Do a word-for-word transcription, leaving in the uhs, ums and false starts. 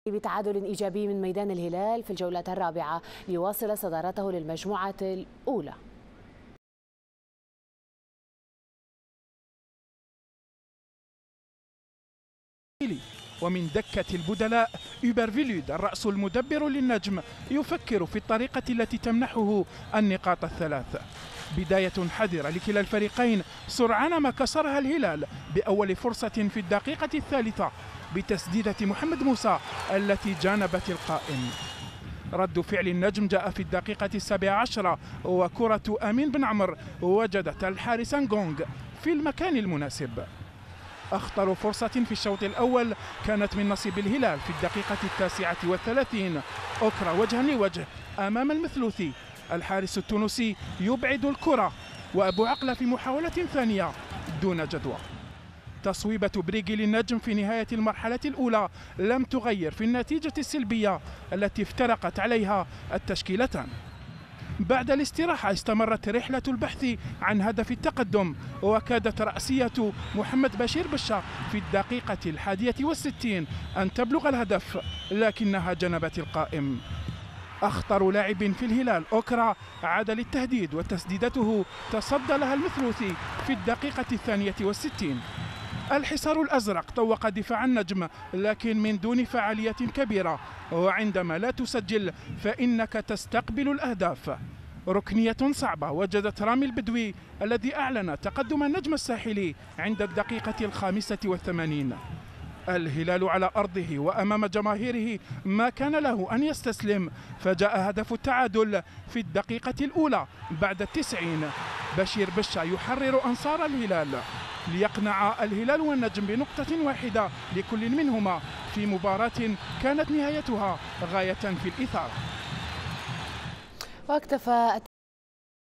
بتعادل إيجابي من ميدان الهلال في الجولة الرابعة ليواصل صدارته للمجموعة الأولى. ومن دكة البدلاء يوبرفيلود الرأس المدبر للنجم يفكر في الطريقة التي تمنحه النقاط الثلاث. بداية حذرة لكلا الفريقين سرعان ما كسرها الهلال بأول فرصة في الدقيقة الثالثة بتسديدة محمد موسى التي جانبت القائم. رد فعل النجم جاء في الدقيقة السابعة عشرة وكرة أمين بن عمر وجدت الحارس نغونغ في المكان المناسب. أخطر فرصة في الشوط الأول كانت من نصيب الهلال في الدقيقة التاسعة والثلاثين. أوكرا وجها لوجه أمام المثلوثي، الحارس التونسي يبعد الكرة وأبو عقلة في محاولة ثانية دون جدوى. تصويبة بريغي للنجم في نهاية المرحلة الأولى لم تغير في النتيجة السلبية التي افترقت عليها التشكيلتان. بعد الاستراحة استمرت رحلة البحث عن هدف التقدم، وكادت رأسية محمد بشير بشا في الدقيقة الحادية والستين أن تبلغ الهدف لكنها جنبت القائم. أخطر لاعب في الهلال أوكرا عاد للتهديد وتسديدته تصدى لها المثلوثي في الدقيقة الثانية والستين. الحصار الأزرق طوق دفاع النجم لكن من دون فعالية كبيرة، وعندما لا تسجل فإنك تستقبل الأهداف. ركنية صعبة وجدت رامي البدوي الذي أعلن تقدم النجم الساحلي عند الدقيقة الخامسة والثمانين. الهلال على أرضه وأمام جماهيره ما كان له أن يستسلم، فجاء هدف التعادل في الدقيقة الأولى بعد التسعين. بشير بشا يحرر أنصار الهلال ليقنع الهلال والنجم بنقطة واحدة لكل منهما في مباراة كانت نهايتها غاية في الإثارة. واكتفى